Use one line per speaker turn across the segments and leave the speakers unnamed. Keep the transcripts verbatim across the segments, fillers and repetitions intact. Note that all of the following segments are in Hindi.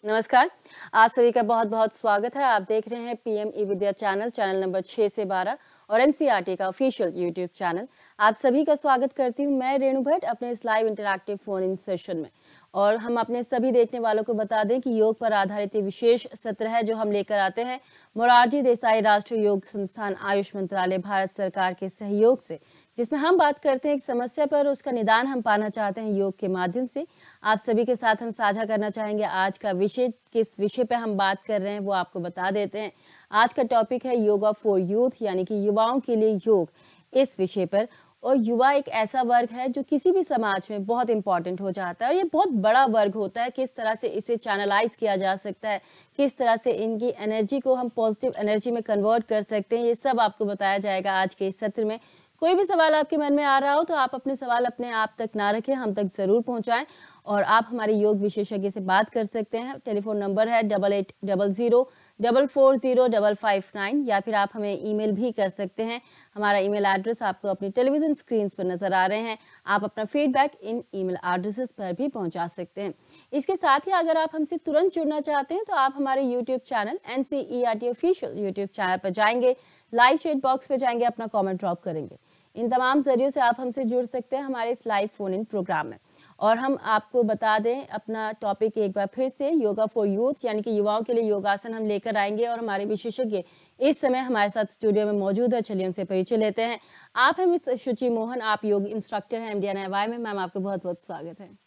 नमस्कार। आप सभी का बहुत बहुत स्वागत है। आप देख रहे हैं PM e Vidya channel, channel number छह से बारह और एनसीईआरटी का ऑफिशियल यूट्यूब चैनल। आप सभी का स्वागत करती हूं मैं रेणु भट्ट अपने इस live interactive phone in session में। और हम अपने सभी देखने वालों को बता दें कि योग पर आधारित ये विशेष सत्र है जो हम लेकर आते हैं मोरारजी देसाई राष्ट्रीय योग संस्थान, आयुष मंत्रालय, भारत सरकार के सहयोग से, जिसमें हम बात करते हैं एक समस्या पर, उसका निदान हम पाना चाहते हैं योग के माध्यम से। आप सभी के साथ हम साझा करना चाहेंगे आज का विषय, किस विषय पे हम बात कर रहे हैं वो आपको बता देते हैं। आज का टॉपिक है योगा फॉर यूथ, यानी कि युवाओं के लिए योग, इस विषय पर। और युवा एक ऐसा वर्ग है जो किसी भी समाज में बहुत इंपॉर्टेंट हो जाता है और ये बहुत बड़ा वर्ग होता है। किस तरह से इसे चैनलाइज किया जा सकता है, किस तरह से इनकी एनर्जी को हम पॉजिटिव एनर्जी में कन्वर्ट कर सकते हैं, ये सब आपको बताया जाएगा आज के इस सत्र में। कोई भी सवाल आपके मन में आ रहा हो तो आप अपने सवाल अपने आप तक ना रखें, हम तक जरूर पहुंचाएं और आप हमारे योग विशेषज्ञ से बात कर सकते हैं। टेलीफोन नंबर है double eight double zero double four zero double five nine, या फिर आप हमें ईमेल भी कर सकते हैं। हमारा ईमेल एड्रेस आपको अपनी टेलीविजन स्क्रीन पर नजर आ रहे हैं। आप अपना फीडबैक इन ईमेल एड्रेसेस पर भी पहुंचा सकते हैं। इसके साथ ही अगर आप हमसे तुरंत जुड़ना चाहते हैं तो आप हमारे YouTube channel NCERT official YouTube channel पर जाएंगे, लाइव चैट बॉक्स पे जाएंगे, अपना कॉमेंट ड्रॉप करेंगे। इन तमाम जरियों से आप हमसे जुड़ सकते हैं हमारे इस लाइव फोन इन प्रोग्राम में। और हम आपको बता दें अपना टॉपिक एक बार फिर से, योगा फॉर यूथ, यानी कि युवाओं के लिए योगासन हम लेकर आएंगे और हमारे विशेषज्ञ इस समय हमारे साथ स्टूडियो में मौजूद है। चलिए उनसे परिचय लेते हैं। आप हैं मिस शुचि मोहन, आप योग इंस्ट्रक्टर हैं एमडीएनएवाई में। मैम आपका बहुत बहुत स्वागत है।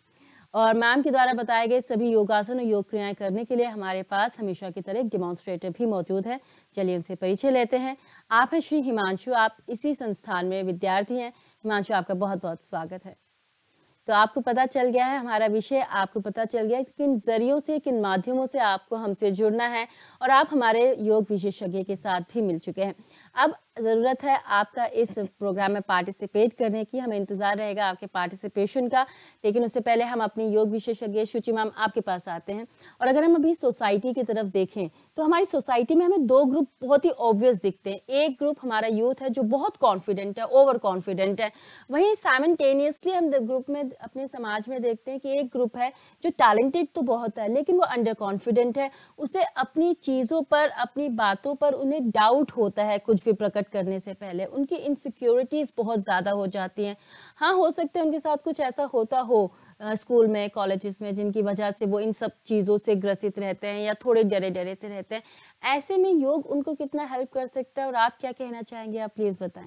और मैम के द्वारा बताए गए सभी योगासन और योग क्रियाएं करने के लिए हमारे पास हमेशा की तरह एक डिमॉन्स्ट्रेटर भी मौजूद है। चलिए उनसे परिचय लेते हैं। आप हैं श्री हिमांशु, आप इसी संस्थान में विद्यार्थी हैं। हिमांशु आपका बहुत बहुत स्वागत है। तो आपको पता चल गया है हमारा विषय, आपको पता चल गया है किन जरियों से, किन माध्यमों से आपको हमसे जुड़ना है और आप हमारे योग विशेषज्ञ के साथ भी मिल चुके हैं। अब ज़रूरत है आपका इस प्रोग्राम में पार्टिसिपेट करने की, हमें इंतज़ार रहेगा आपके पार्टिसिपेशन का। लेकिन उससे पहले हम अपनी योग विशेषज्ञ शुचि मैम आपके पास आते हैं। और अगर हम अभी सोसाइटी की तरफ देखें तो हमारी सोसाइटी में हमें दो ग्रुप बहुत ही ऑब्वियस दिखते हैं। एक ग्रुप हमारा यूथ है जो बहुत कॉन्फिडेंट है, ओवर कॉन्फिडेंट है। वहीं साइमल्टेनियसली हम ग्रुप में अपने समाज में देखते हैं कि एक ग्रुप है जो टैलेंटेड तो बहुत है लेकिन वो अंडर कॉन्फिडेंट है। उसे अपनी चीज़ों पर, अपनी बातों पर उन्हें डाउट होता है कुछ भी प्रकट करने से पहले। उनकी इनसिक्योरिटीज बहुत ज़्यादा हो जाती हैं। हाँ, हो सकता है उनके साथ कुछ ऐसा होता हो स्कूल में, कॉलेजेस में, जिनकी वजह से वो इन सब चीज़ों से ग्रसित रहते हैं या थोड़े डरे डरे से रहते हैं। ऐसे में योग उनको कितना हेल्प कर सकता है और आप क्या कहना चाहेंगे, आप प्लीज़ बताएं।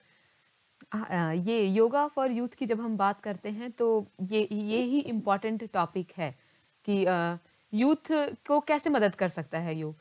आ, ये योगा फॉर यूथ की जब हम बात करते हैं तो ये ये ही इम्पॉर्टेंट टॉपिक है कि यूथ को कैसे मदद कर सकता है योग।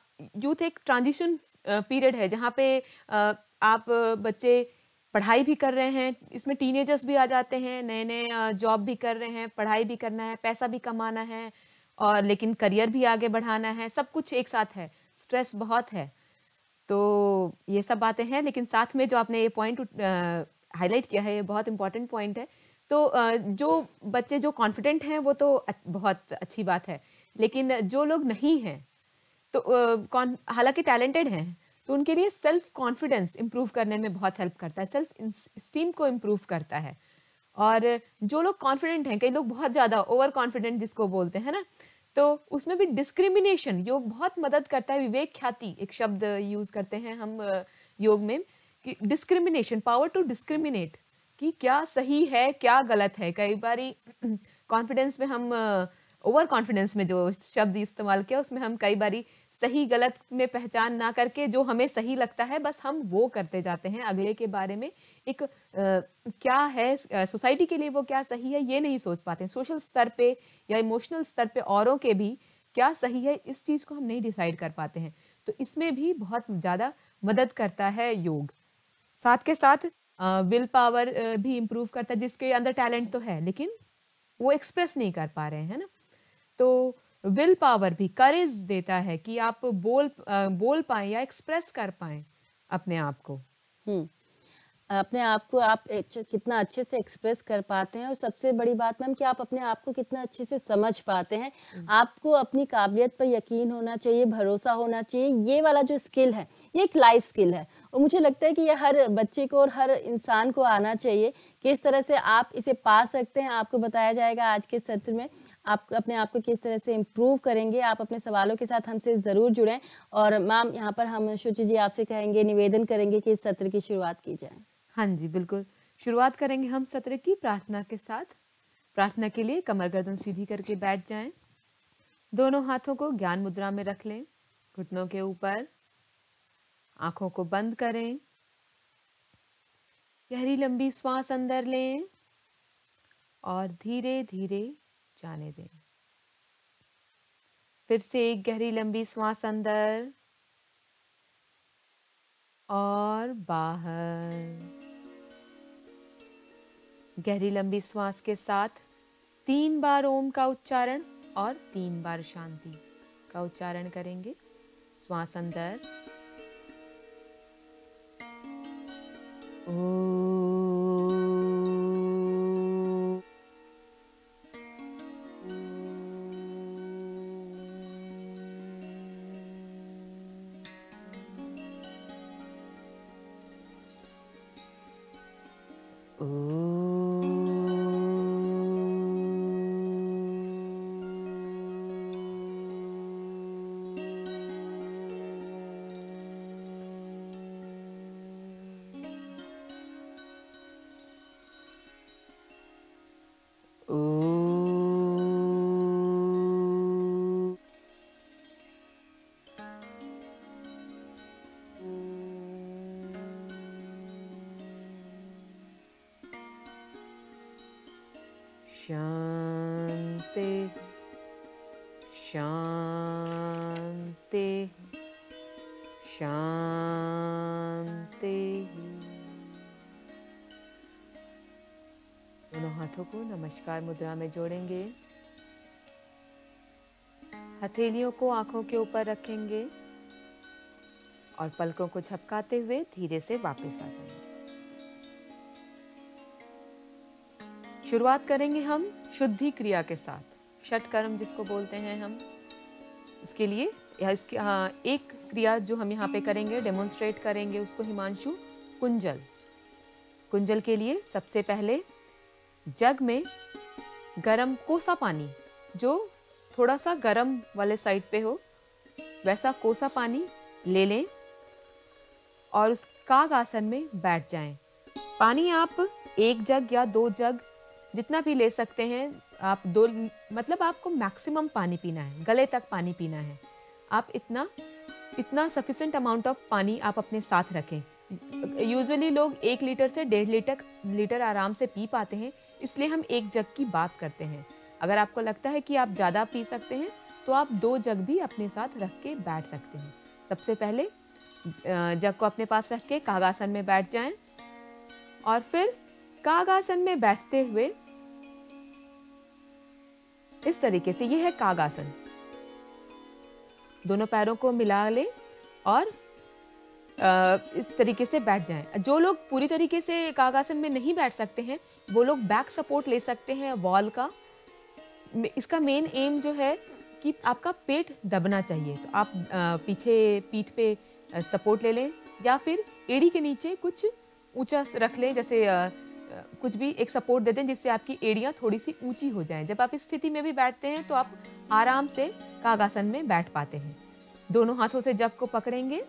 यूथ एक ट्रांजिशन पीरियड है जहाँ पे आ, आप बच्चे पढ़ाई भी कर रहे हैं, इसमें टीनेजर्स भी आ जाते हैं, नए नए जॉब भी कर रहे हैं, पढ़ाई भी करना है, पैसा भी कमाना है और लेकिन करियर भी आगे बढ़ाना है, सब कुछ एक साथ है, स्ट्रेस बहुत है। तो ये सब बातें हैं, लेकिन साथ में जो आपने ये पॉइंट हाईलाइट किया है ये बहुत इंपॉर्टेंट पॉइंट है। तो uh, जो बच्चे जो कॉन्फिडेंट हैं वो तो बहुत अच्छी बात है, लेकिन जो लोग नहीं हैं तो uh, हालांकि टैलेंटेड हैं तो उनके लिए सेल्फ कॉन्फिडेंस इंप्रूव करने में बहुत हेल्प करता है, सेल्फ स्टीम को इम्प्रूव करता है। और जो लोग कॉन्फिडेंट हैं, कई लोग बहुत ज़्यादा ओवर कॉन्फिडेंट जिसको बोलते हैं ना, तो उसमें भी डिस्क्रिमिनेशन योग बहुत मदद करता है। विवेक ख्याति एक शब्द यूज करते हैं हम योग में कि डिस्क्रिमिनेशन, पावर टू डिस्क्रिमिनेट, कि क्या सही है क्या गलत है। कई बारी कॉन्फिडेंस में हम, ओवर कॉन्फिडेंस में जो शब्द इस्तेमाल किया उसमें हम कई बारी सही गलत में पहचान ना करके जो हमें सही लगता है बस हम वो करते जाते हैं, अगले के बारे में एक आ, क्या है सोसाइटी के लिए वो क्या सही है ये नहीं सोच पाते। सोशल स्तर पे या इमोशनल स्तर पे औरों के भी क्या सही है इस चीज़ को हम नहीं डिसाइड कर पाते हैं। तो इसमें भी बहुत ज़्यादा मदद करता है योग। साथ के साथ विल पावर भी इम्प्रूव करता है, जिसके अंदर टैलेंट तो है लेकिन वो एक्सप्रेस नहीं कर पा रहे हैं ना, तो विल पावर भी करेज देता है कि आप बोल बोल पाएं या एक्सप्रेस कर पाएं अपने आप को।
हम्म अपने आप को आप कितना अच्छे से एक्सप्रेस कर पाते हैं और सबसे बड़ी बात मैम कि आप अपने आप को कितना अच्छे से समझ पाते हैं। आपको अपनी काबिलियत पर यकीन होना चाहिए, भरोसा होना चाहिए। ये वाला जो स्किल है ये एक लाइफ स्किल है और मुझे लगता है कि ये हर बच्चे को और हर इंसान को आना चाहिए। किस तरह से आप इसे पा सकते हैं आपको बताया जाएगा आज के सत्र में। आप अपने आप को किस तरह से इम्प्रूव करेंगे। आप अपने सवालों के साथ हमसे ज़रूर जुड़ें और मैम यहाँ पर हम शुचि जी आपसे कहेंगे, निवेदन करेंगे कि इस सत्र की शुरुआत की जाए।
हाँ जी, बिल्कुल। शुरुआत करेंगे हम सत्र की प्रार्थना के साथ। प्रार्थना के लिए कमर गर्दन सीधी करके बैठ जाएं। दोनों हाथों को ज्ञान मुद्रा में रख लें, घुटनों के ऊपर। आंखों को बंद करें। गहरी लंबी श्वास अंदर लें और धीरे धीरे जाने दें। फिर से एक गहरी लंबी श्वास अंदर और बाहर। गहरी लंबी श्वास के साथ तीन बार ओम का उच्चारण और तीन बार शांति का उच्चारण करेंगे। श्वास अंदर, ओ शांति शांति शांति। दोनों हाथों को नमस्कार मुद्रा में जोड़ेंगे। हथेलियों को आंखों के ऊपर रखेंगे और पलकों को झपकाते हुए धीरे से वापस आ जाएंगे। शुरुआत करेंगे हम शुद्धि क्रिया के साथ, षट कर्म जिसको बोलते हैं हम। उसके लिए या इसके हाँ एक क्रिया जो हम यहाँ पे करेंगे, डेमोन्स्ट्रेट करेंगे उसको हिमांशु। कुंजल। कुंजल के लिए सबसे पहले जग में गरम कोसा पानी, जो थोड़ा सा गरम वाले साइड पे हो, वैसा कोसा पानी ले लें और उस काग आसन में बैठ जाएं। पानी आप एक जग या दो जग जितना भी ले सकते हैं आप। दो मतलब आपको मैक्सिमम पानी पीना है, गले तक पानी पीना है। आप इतना इतना सफिशिएंट अमाउंट ऑफ पानी आप अपने साथ रखें। यूजुअली लोग एक लीटर से डेढ़ लीटर लीटर आराम से पी पाते हैं, इसलिए हम एक जग की बात करते हैं। अगर आपको लगता है कि आप ज़्यादा पी सकते हैं तो आप दो जग भी अपने साथ रख के बैठ सकते हैं। सबसे पहले जग को अपने पास रख के कागासन में बैठ जाएं और फिर कागासन में बैठते हुए इस तरीके से, ये है कागासन। दोनों पैरों को मिला लें और आ, इस तरीके से बैठ जाएं। जो लोग पूरी तरीके से कागासन में नहीं बैठ सकते हैं वो लोग बैक सपोर्ट ले सकते हैं वॉल का। इसका मेन एम जो है कि आपका पेट दबना चाहिए, तो आप आ, पीछे पीठ पे सपोर्ट ले लें या फिर एड़ी के नीचे कुछ ऊंचा रख लें, जैसे आ, कुछ भी एक सपोर्ट दे दें जिससे आपकी एड़ियाँ थोड़ी सी ऊंची हो जाएं। जब आप इस स्थिति में भी बैठते हैं तो आप आराम से कागासन में बैठ पाते हैं। दोनों हाथों से जग को पकड़ेंगे।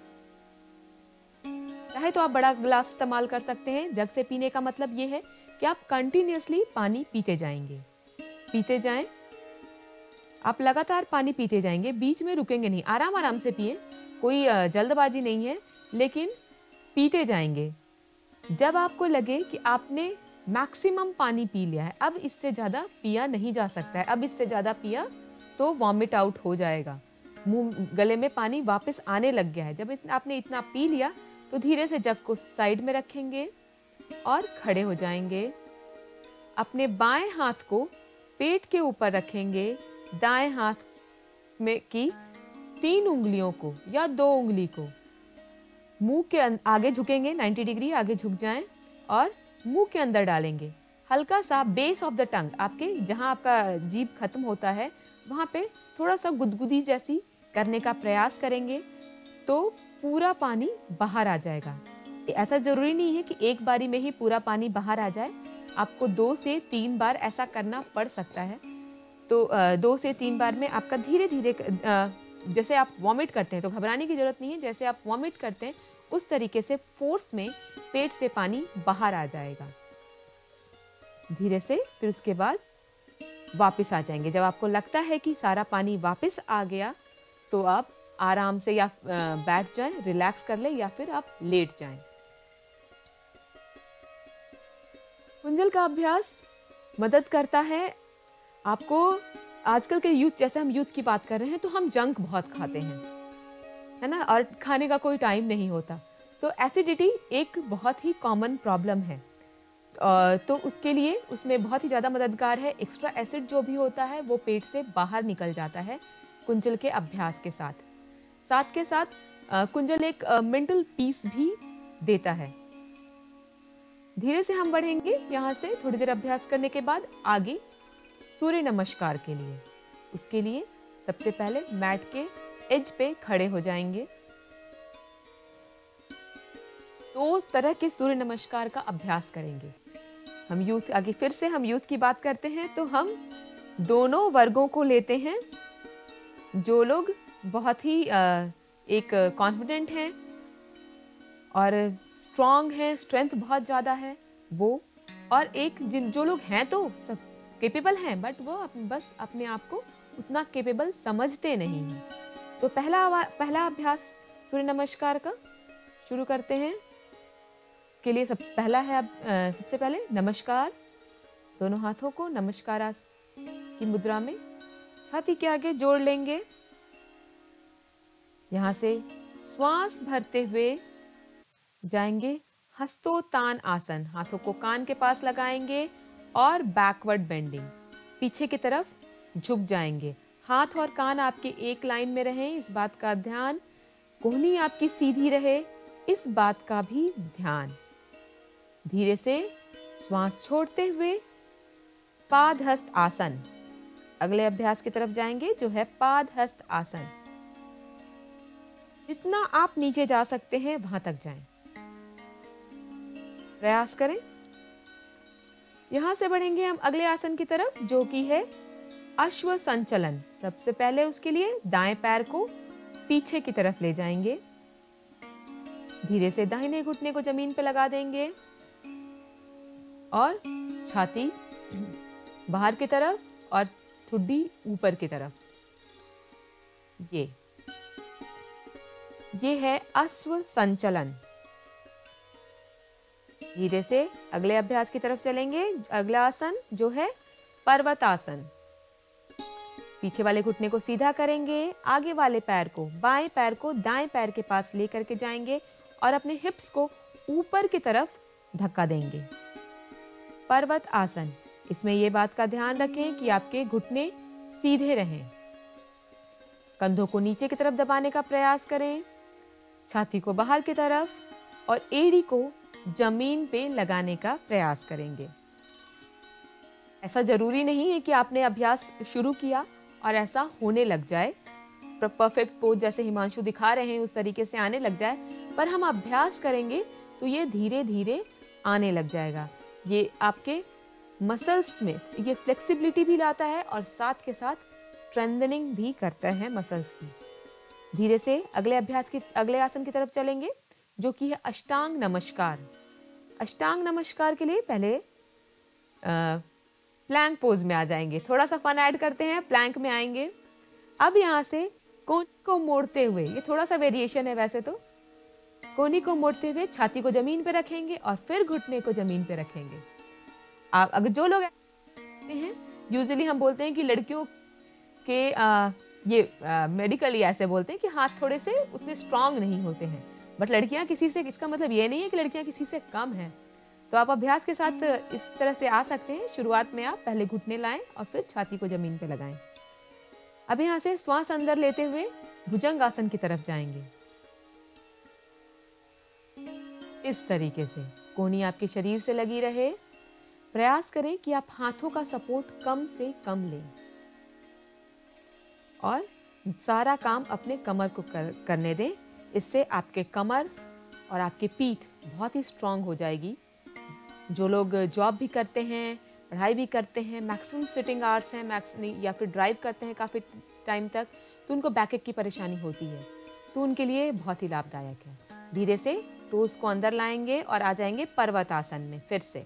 चाहे तो आप बड़ा गिलास इस्तेमाल कर सकते हैं। जग से पीने का मतलब ये है कि आप कंटिन्यूअसली पानी पीते जाएंगे, पीते जाएं। आप लगातार पानी पीते जाएंगे, बीच में रुकेंगे नहीं। आराम आराम से पिए, कोई जल्दबाजी नहीं है, लेकिन पीते जाएंगे। जब आपको लगे कि आपने मैक्सिमम पानी पी लिया है, अब इससे ज़्यादा पिया नहीं जा सकता है, अब इससे ज़्यादा पिया तो वॉमिट आउट हो जाएगा, मुंह गले में पानी वापस आने लग गया है। जब आपने इतना पी लिया तो धीरे से जग को साइड में रखेंगे और खड़े हो जाएंगे। अपने बाएं हाथ को पेट के ऊपर रखेंगे। दाएं हाथ में की तीन उंगलियों को या दो उंगली को मुंह के आगे झुकेंगे, नब्बे डिग्री आगे झुक जाएं और मुंह के अंदर डालेंगे। हल्का सा बेस ऑफ द टंग, आपके जहां आपका जीभ खत्म होता है वहां पे थोड़ा सा गुदगुदी जैसी करने का प्रयास करेंगे तो पूरा पानी बाहर आ जाएगा। ऐसा जरूरी नहीं है कि एक बारी में ही पूरा पानी बाहर आ जाए, आपको दो से तीन बार ऐसा करना पड़ सकता है। तो अ, दो से तीन बार में आपका धीरे धीरे अ, जैसे आप वॉमिट करते हैं तो घबराने की ज़रूरत नहीं है, जैसे आप वॉमिट करते हैं उस तरीके से फोर्स में पेट से पानी बाहर आ जाएगा धीरे से। फिर उसके बाद वापस आ जाएंगे। जब आपको लगता है कि सारा पानी वापस आ गया तो आप आराम से या बैठ जाएं, रिलैक्स कर लें, या फिर आप लेट जाएं। कुंजल का अभ्यास मदद करता है आपको। आजकल के यूथ, जैसे हम यूथ की बात कर रहे हैं, तो हम जंक बहुत खाते हैं, है ना, और खाने का कोई टाइम नहीं होता। तो एसिडिटी एक बहुत ही कॉमन प्रॉब्लम है, अ, तो उसके लिए उसमें बहुत ही ज़्यादा मददगार है। एक्स्ट्रा एसिड जो भी होता है वो पेट से बाहर निकल जाता है कुंजल के अभ्यास के साथ। साथ के साथ अ, कुंजल एक मेंटल पीस भी देता है। धीरे से हम बढ़ेंगे यहाँ से थोड़ी देर अभ्यास करने के बाद आगे सूर्य नमस्कार के लिए। उसके लिए सबसे पहले मैट के एज पे खड़े हो जाएंगे। दो तरह के सूर्य नमस्कार का अभ्यास करेंगे हम। यूथ, आगे फिर से हम यूथ की बात करते हैं तो हम दोनों वर्गों को लेते हैं। जो लोग बहुत ही एक कॉन्फिडेंट हैं और स्ट्रॉन्ग हैं, स्ट्रेंथ बहुत ज़्यादा है वो, और एक जिन जो लोग हैं तो सब केपेबल हैं बट वो अप, बस अपने आप को उतना केपेबल समझते नहीं हैं। तो पहला पहला अभ्यास सूर्य नमस्कार का शुरू करते हैं। उसके लिए सब पहला है अब सबसे पहले नमस्कार। दोनों हाथों को नमस्कार की मुद्रा में छाती के आगे जोड़ लेंगे। यहाँ से श्वास भरते हुए जाएंगे हस्तोत्तान आसन। हाथों को कान के पास लगाएंगे और बैकवर्ड बेंडिंग, पीछे की तरफ झुक जाएंगे। हाथ और कान आपके एक लाइन में रहें, इस बात का ध्यान। कोहनी आपकी सीधी रहे, इस बात का भी ध्यान। धीरे से श्वास छोड़ते हुए पादहस्त आसन। अगले अभ्यास की तरफ जाएंगे जो है पादहस्त आसन। जितना आप नीचे जा सकते हैं वहां तक जाएं, प्रयास करें। यहां से बढ़ेंगे हम अगले आसन की तरफ जो कि है अश्व संचलन। सबसे पहले उसके लिए दाएं पैर को पीछे की तरफ ले जाएंगे। धीरे से दाहिने घुटने को जमीन पर लगा देंगे और छाती बाहर की तरफ और ठुड्डी ऊपर की तरफ। ये ये है अश्व संचलन। धीरे से अगले अभ्यास की तरफ चलेंगे। अगला आसन जो है पर्वतासन। पीछे वाले घुटने को सीधा करेंगे, आगे वाले पैर को, बाएं पैर को दाएं पैर के पास लेकर के जाएंगे और अपने हिप्स को ऊपर की तरफ धक्का देंगे। पर्वत आसन। इसमें यह बात का ध्यान रखें कि आपके घुटने सीधे रहें। कंधों को नीचे की तरफ दबाने का प्रयास करें, छाती को बाहर की तरफ और एड़ी को जमीन पे लगाने का प्रयास करेंगे। ऐसा जरूरी नहीं है कि आपने अभ्यास शुरू किया और ऐसा होने लग जाए, परफेक्ट पोज जैसे हिमांशु दिखा रहे हैं उस तरीके से आने लग जाए, पर हम अभ्यास करेंगे तो ये धीरे धीरे आने लग जाएगा। ये आपके मसल्स में ये फ्लेक्सिबिलिटी भी लाता है और साथ के साथ स्ट्रेंथनिंग भी करता है मसल्स की। धीरे से अगले अभ्यास की अगले आसन की तरफ चलेंगे जो कि है अष्टांग नमस्कार। अष्टांग नमस्कार के लिए पहले प्लैंक पोज में आ जाएंगे। थोड़ा सा फन ऐड करते हैं, प्लैंक में आएंगे। अब यहाँ से कोहनी को मोड़ते हुए, ये थोड़ा सा वेरिएशन है वैसे तो, कोहनी को मोड़ते हुए छाती को जमीन पे रखेंगे और फिर घुटने को जमीन पे रखेंगे। आप अगर जो लोग हैं, यूजुअली हम बोलते हैं कि लड़कियों के आ, ये मेडिकली ऐसे बोलते हैं कि हाथ थोड़े से उतने स्ट्रांग नहीं होते हैं, बट लड़कियां किसी से, इसका मतलब ये नहीं है कि लड़कियां किसी से कम हैं। तो आप अभ्यास के साथ इस तरह से आ सकते हैं। शुरुआत में आप पहले घुटने लाएं और फिर छाती को जमीन पे लगाएं। अब यहाँ से श्वास अंदर लेते हुए भुजंग आसन की तरफ जाएंगे। इस तरीके से कोहनी आपके शरीर से लगी रहे। प्रयास करें कि आप हाथों का सपोर्ट कम से कम लें और सारा काम अपने कमर को कर, करने दें। इससे आपके कमर और आपकी पीठ बहुत ही स्ट्रांग हो जाएगी। जो लोग जॉब भी करते हैं, पढ़ाई भी करते हैं, मैक्सिमम सिटिंग आवर्स हैं, मैक्स या फिर ड्राइव करते हैं काफ़ी टाइम तक, तो उनको बैकएक की परेशानी होती है, तो उनके लिए बहुत ही लाभदायक है। धीरे से टोस को अंदर लाएंगे और आ जाएंगे पर्वतासन में। फिर से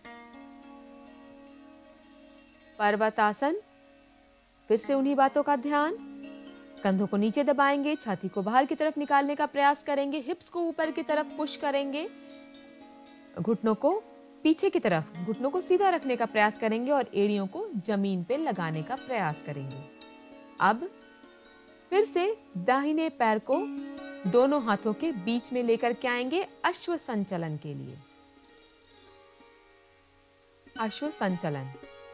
पर्वतासन, फिर से उन्हीं बातों का ध्यान। कंधों को नीचे दबाएंगे, छाती को बाहर की तरफ निकालने का प्रयास करेंगे, हिप्स को ऊपर की तरफ पुश करेंगे, घुटनों को पीछे की तरफ, घुटनों को सीधा रखने का प्रयास करेंगे और एड़ियों को जमीन पे लगाने का प्रयास करेंगे। अब फिर से दाहिने पैर को दोनों हाथों के बीच में लेकर के आएंगे अश्व संचलन के लिए। अश्व संचलन,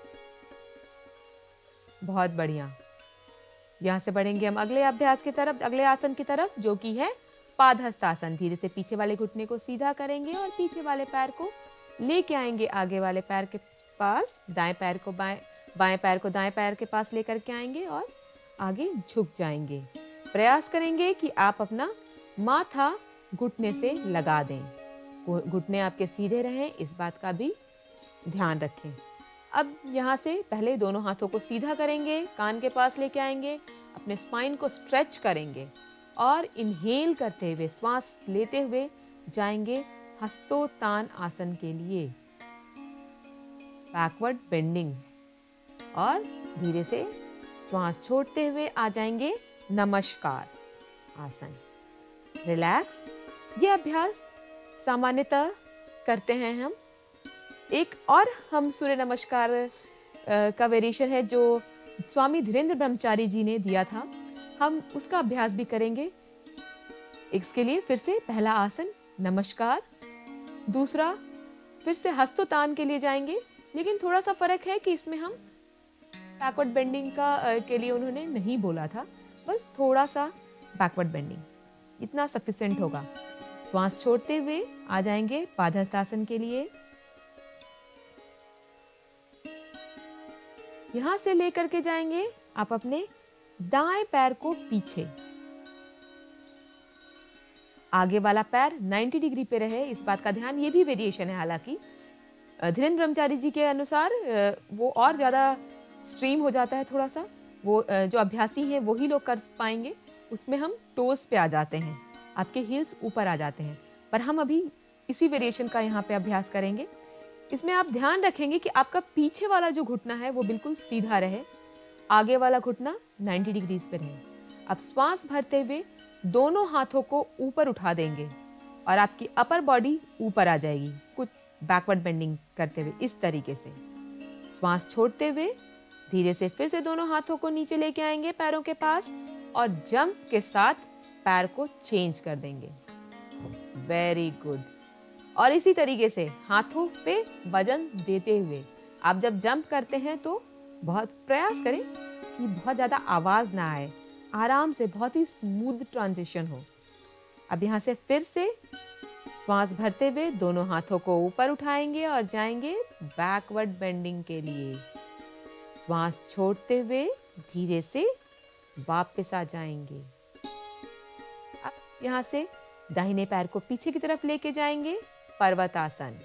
बहुत बढ़िया। यहां से बढ़ेंगे हम अगले अभ्यास की तरफ, अगले आसन की तरफ, जो कि है पादहस्तासन। धीरे से पीछे वाले घुटने को सीधा करेंगे और पीछे वाले पैर को लेके आएंगे आगे वाले पैर के पास, दाएं पैर को बाएं बाएं पैर को दाएं पैर के पास लेकर के आएंगे और आगे झुक जाएंगे। प्रयास करेंगे कि आप अपना माथा घुटने से लगा दें, घुटने आपके सीधे रहें, इस बात का भी ध्यान रखें। अब यहाँ से पहले दोनों हाथों को सीधा करेंगे, कान के पास लेके आएंगे, अपने स्पाइन को स्ट्रेच करेंगे और इनहेल करते हुए, श्वास लेते हुए जाएंगे हस्तोत्तान आसन के लिए, बैकवर्ड बेंडिंग, और धीरे से श्वास छोड़ते हुए आ जाएंगे नमस्कार आसन। रिलैक्स। ये अभ्यास सामान्यतः करते हैं हम। एक और हम सूर्य नमस्कार का वेरिएशन है जो स्वामी धीरेन्द्र ब्रह्मचारी जी ने दिया था, हम उसका अभ्यास भी करेंगे। इसके लिए फिर से पहला आसन नमस्कार, दूसरा फिर से हस्तोत्तान के लिए जाएंगे, लेकिन थोड़ा सा फर्क है कि इसमें हम बैकवर्ड बेंडिंग का के लिए उन्होंने नहीं बोला था, बस थोड़ा सा बैकवर्ड बेंडिंग, इतना सफिशिएंट होगा। श्वास छोड़ते हुए आ जाएंगे पादहस्तासन के लिए। यहां से लेकर के जाएंगे आप अपने दाएं पैर को पीछे, आगे वाला पैर नब्बे डिग्री पे रहे, इस बात का ध्यान। ये भी वेरिएशन है, हालांकि धीरेन्द्र ब्रह्मचारी जी के अनुसार वो और ज्यादा स्ट्रीम हो जाता है थोड़ा सा, वो जो अभ्यासी हैं वही लोग कर पाएंगे। उसमें हम टोस पे आ जाते हैं, आपके हील्स ऊपर आ जाते हैं, पर हम अभी इसी वेरिएशन का यहाँ पे अभ्यास करेंगे। इसमें आप ध्यान रखेंगे कि आपका पीछे वाला जो घुटना है वो बिल्कुल सीधा रहे, आगे वाला घुटना नब्बे डिग्री पे रहे। अब श्वास भरते हुए दोनों हाथों को ऊपर उठा देंगे और आपकी अपर बॉडी ऊपर आ जाएगी, कुछ बैकवर्ड बेंडिंग करते हुए इस तरीके से। श्वास छोड़ते हुए धीरे से फिर से दोनों हाथों को नीचे लेके आएंगे पैरों के पास और जंप के साथ पैर को चेंज कर देंगे। Very good. और इसी तरीके से हाथों पे वजन देते हुए आप जब जंप करते हैं तो बहुत प्रयास करें कि बहुत ज्यादा आवाज ना आए, आराम से, बहुत ही स्मूथ ट्रांजिशन हो। अब यहाँ से फिर से श्वास भरते हुए दोनों हाथों को ऊपर उठाएंगे और जाएंगे बैकवर्ड बेंडिंग के लिए। श्वास छोड़ते हुए धीरे से वापस आ जाएंगे। अब यहाँ से दाहिने पैर को पीछे की तरफ लेके जाएंगे, पर्वतासन।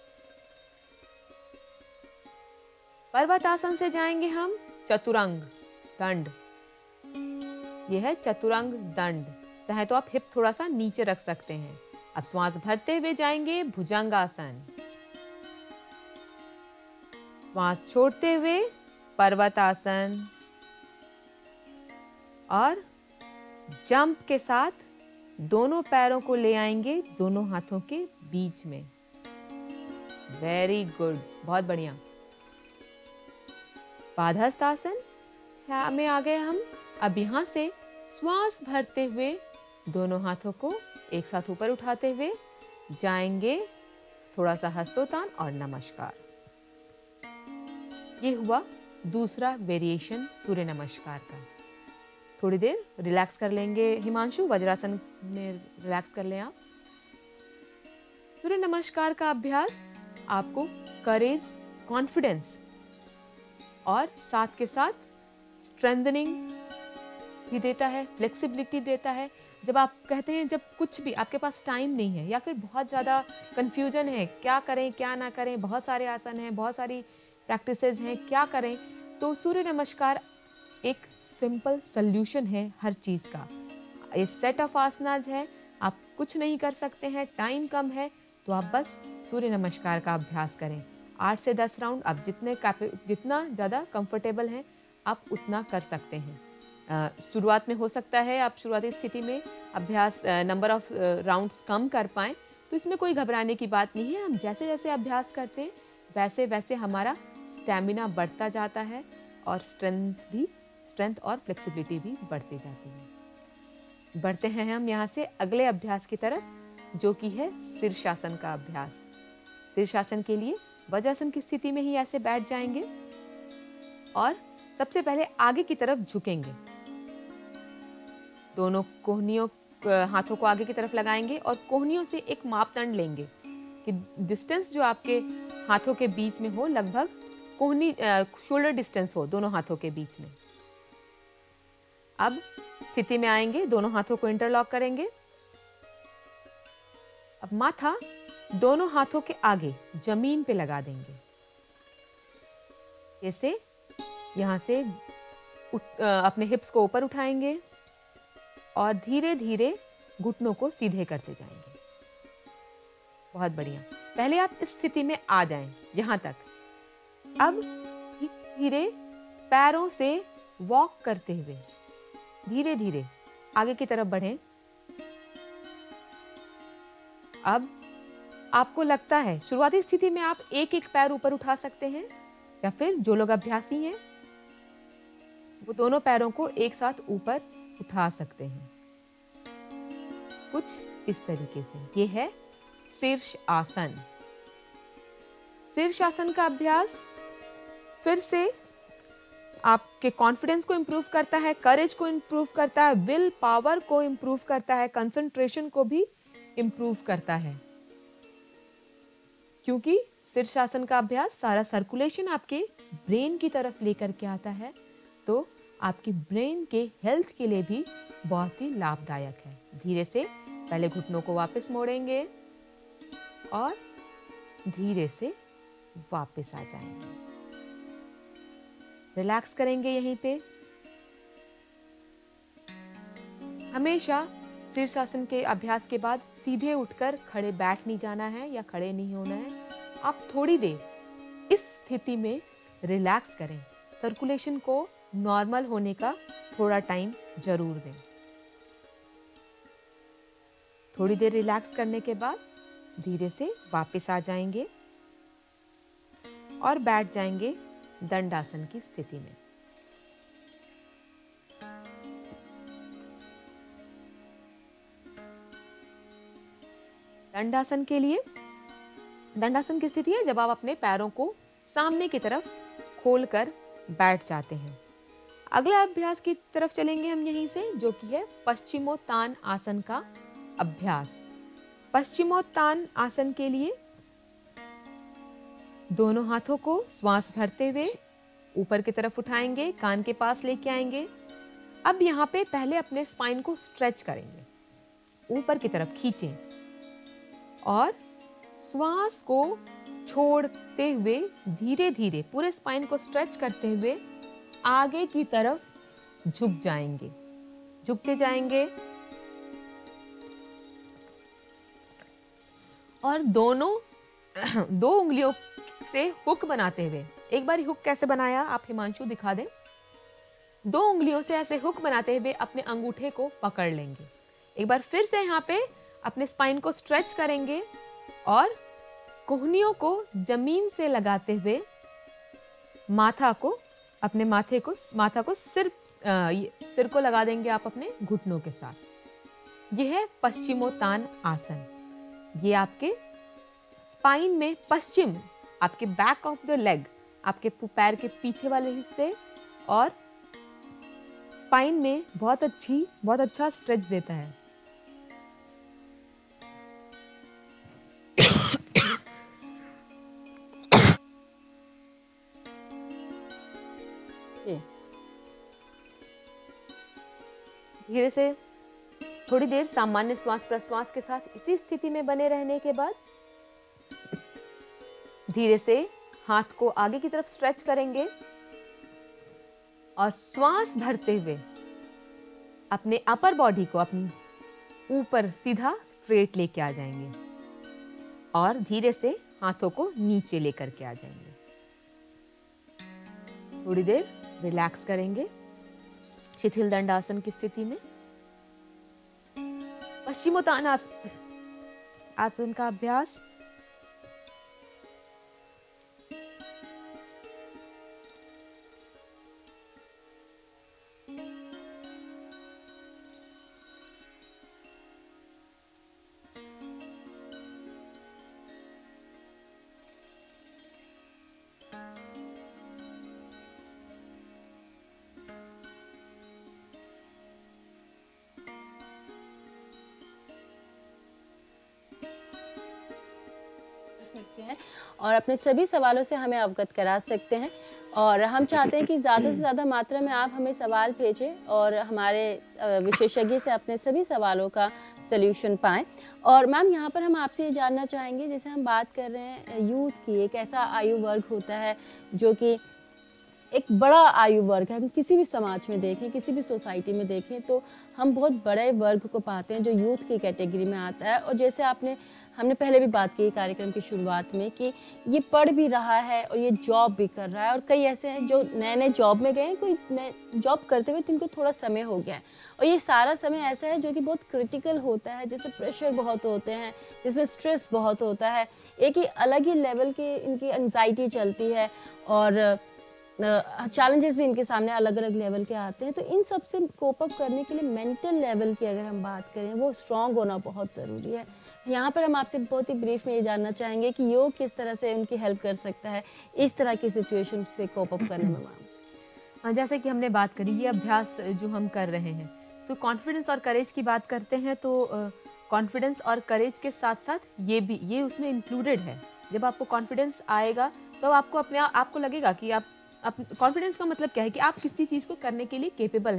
पर्वतासन से जाएंगे हम चतुरंग दंड। यह है चतुरंग दंड, चाहे तो आप हिप थोड़ा सा नीचे रख सकते हैं। अब श्वास भरते हुए जाएंगे भुजंगासन। श्वास छोड़ते हुए पर्वतासन और जंप के साथ दोनों पैरों को ले आएंगे दोनों हाथों के बीच में। वेरी गुड, बहुत बढ़िया। पादहस्तासन में आ गए हम। अब यहाँ से श्वास भरते हुए दोनों हाथों को एक साथ ऊपर उठाते हुए जाएंगे थोड़ा सा हस्तोत्तान और नमस्कार। ये हुआ दूसरा वेरिएशन सूर्य नमस्कार का। थोड़ी देर रिलैक्स कर लेंगे। हिमांशु, वज्रासन में रिलैक्स कर लें आप। सूर्य नमस्कार का अभ्यास आपको करेज, कॉन्फिडेंस और साथ के साथ स्ट्रेंथनिंग भी देता है, फ्लेक्सिबिलिटी देता है। जब आप कहते हैं, जब कुछ भी आपके पास टाइम नहीं है या फिर बहुत ज़्यादा कंफ्यूजन है, क्या करें क्या ना करें, बहुत सारे आसन हैं, बहुत सारी प्रैक्टिसेस हैं, क्या करें, तो सूर्य नमस्कार एक सिंपल सल्यूशन है हर चीज़ का। ये सेट ऑफ आसनाज है, आप कुछ नहीं कर सकते हैं, टाइम कम है, तो आप बस सूर्य नमस्कार का अभ्यास करें। आठ से दस राउंड आप जितने जितना ज़्यादा कंफर्टेबल हैं आप उतना कर सकते हैं। शुरुआत में हो सकता है आप शुरुआती स्थिति में अभ्यास नंबर ऑफ राउंड्स कम कर पाएँ, तो इसमें कोई घबराने की बात नहीं है। हम जैसे जैसे अभ्यास करते हैं वैसे वैसे हमारा स्टैमिना बढ़ता जाता है और स्ट्रेंथ भी स्ट्रेंथ और फ्लेक्सिबिलिटी भी बढ़ती जाती है। बढ़ते हैं हम यहाँ से अगले अभ्यास की तरफ, जो कि है शीर्षासन का अभ्यास। शीर्षासन के लिए वज्रासन की स्थिति में ही ऐसे बैठ जाएंगे और सबसे पहले आगे की तरफ झुकेंगे। दोनों कोहनियों हाथों को आगे की तरफ लगाएंगे और कोहनियों से एक मापदंड लेंगे कि डिस्टेंस जो आपके हाथों के बीच में हो लगभग कोहनी शोल्डर डिस्टेंस हो दोनों हाथों के बीच में। अब स्थिति में आएंगे, दोनों हाथों को इंटरलॉक करेंगे। अब माथा दोनों हाथों के आगे जमीन पे लगा देंगे। जैसे यहां से उठ, अपने हिप्स को ऊपर उठाएंगे और धीरे धीरे घुटनों को सीधे करते जाएंगे। बहुत बढ़िया। पहले आप इस स्थिति में आ जाएं, यहां तक। अब धीरे पैरों से वॉक करते हुए धीरे धीरे आगे की तरफ बढ़ें। अब आपको लगता है शुरुआती स्थिति में आप एक एक पैर ऊपर उठा सकते हैं, या फिर जो लोग अभ्यासी हैं वो दोनों पैरों को एक साथ ऊपर उठा सकते हैं, कुछ इस तरीके से। ये है शीर्ष आसन। शीर्ष आसन का अभ्यास फिर से आपके कॉन्फिडेंस को इंप्रूव करता है, करेज को इंप्रूव करता है, विल पावर को इंप्रूव करता है, कंसंट्रेशन को भी इंप्रूव करता है। क्योंकि शीर्षासन का अभ्यास सारा सर्कुलेशन आपके ब्रेन की तरफ लेकर के आता है, तो आपकी ब्रेन के हेल्थ के लिए भी बहुत ही लाभदायक है। धीरे से पहले घुटनों को वापस मोड़ेंगे और धीरे से वापस आ जाएंगे। रिलैक्स करेंगे यहीं पे। हमेशा शीर्षासन के अभ्यास के बाद सीधे उठकर खड़े बैठ नहीं जाना है या खड़े नहीं होना है। आप थोड़ी देर इस स्थिति में रिलैक्स करें। सर्कुलेशन को नॉर्मल होने का थोड़ा टाइम जरूर दें। थोड़ी देर रिलैक्स करने के बाद धीरे से वापस आ जाएंगे और बैठ जाएंगे दंडासन की स्थिति में। दंडासन के लिए दंडासन की स्थिति है जब आप अपने पैरों को सामने की तरफ खोलकर बैठ जाते हैं। अगले अभ्यास की तरफ चलेंगे हम यहीं से, जो कि है पश्चिमोत्तान आसन का अभ्यास। पश्चिमोत्तान आसन के लिए दोनों हाथों को श्वास भरते हुए ऊपर की तरफ उठाएंगे, कान के पास लेके आएंगे। अब यहाँ पे पहले अपने स्पाइन को स्ट्रेच करेंगे, ऊपर की तरफ खींचें और श्वास को छोड़ते हुए धीरे धीरे पूरे स्पाइन को स्ट्रेच करते हुए आगे की तरफ झुक जाएंगे, झुकते जाएंगे और दोनों दो उंगलियों से हुक बनाते हुए, एक बार हुक कैसे बनाया आप हिमांशु दिखा दें। दो उंगलियों से ऐसे हुक बनाते हुए अपने अंगूठे को पकड़ लेंगे। एक बार फिर से यहाँ पे अपने स्पाइन को स्ट्रेच करेंगे और कोहनियों को जमीन से लगाते हुए माथा को अपने माथे को माथा को सिर आ, सिर को लगा देंगे आप अपने घुटनों के साथ। यह है पश्चिमोत्तान आसन। ये आपके स्पाइन में पश्चिम, आपके बैक ऑफ द लेग, आपके पैर के पीछे वाले हिस्से और स्पाइन में बहुत अच्छी बहुत अच्छा स्ट्रेच देता है। धीरे से थोड़ी देर सामान्य श्वास प्रश्वास के साथ इसी स्थिति में बने रहने के बाद धीरे से हाथ को आगे की तरफ स्ट्रेच करेंगे और श्वास भरते हुए अपने अपर बॉडी को अपने ऊपर सीधा स्ट्रेट लेके आ जाएंगे और धीरे से हाथों को नीचे लेकर के आ जाएंगे। थोड़ी देर रिलैक्स करेंगे शिथिल दंडासन की स्थिति में। पश्चिमोत्तानासन आसन का अभ्यास
सकते हैं और अपने सभी सवालों से हमें अवगत करा सकते हैं। और हम चाहते हैं कि ज़्यादा से ज़्यादा मात्रा में आप हमें सवाल भेजें और हमारे विशेषज्ञ से अपने सभी सवालों का सल्यूशन पाएं। और मैम यहाँ पर हम आपसे ये जानना चाहेंगे, जैसे हम बात कर रहे हैं यूथ की, एक ऐसा आयु वर्ग होता है जो कि एक बड़ा आयु वर्ग है। हम किसी भी समाज में देखें, किसी भी सोसाइटी में देखें तो हम बहुत बड़े वर्ग को पाते हैं जो यूथ की कैटेगरी में आता है। और जैसे आपने हमने पहले भी बात की कार्यक्रम की शुरुआत में कि ये पढ़ भी रहा है और ये जॉब भी कर रहा है, और कई ऐसे हैं जो नए नए जॉब में गए हैं, कोई नए जॉब करते हुए जिनको थोड़ा समय हो गया है। और ये सारा समय ऐसा है जो कि बहुत क्रिटिकल होता है, जिसमें प्रेशर बहुत होते हैं, जिसमें स्ट्रेस बहुत होता है, एक ही अलग ही लेवल की इनकी एंग्जाइटी चलती है और चैलेंजेस भी इनके सामने अलग अलग लेवल के आते हैं। तो इन सब से कोप अप करने के लिए मेंटल लेवल की अगर हम बात करें, वो स्ट्रांग होना बहुत ज़रूरी है। यहाँ पर हम आपसे बहुत ही ब्रीफ में ये जानना चाहेंगे कि योग किस तरह से उनकी हेल्प कर सकता है इस तरह की सिचुएशन से कोप अप करने में। मैम
जैसे कि हमने बात करी, ये अभ्यास जो हम कर रहे हैं, तो कॉन्फिडेंस और करेज की बात करते हैं, तो कॉन्फिडेंस और करेज के साथ साथ ये भी ये उसमें इंक्लूडेड है। जब आपको कॉन्फिडेंस आएगा तो आपको अपने आपको लगेगा कि आप कॉन्फिडेंस का मतलब क्या है कि आप किसी चीज को करने के लिए केपेबल